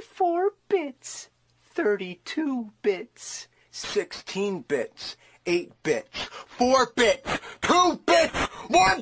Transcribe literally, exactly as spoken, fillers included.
twenty-four bits, thirty-two bits, sixteen bits, eight bits, four bits, two bits, one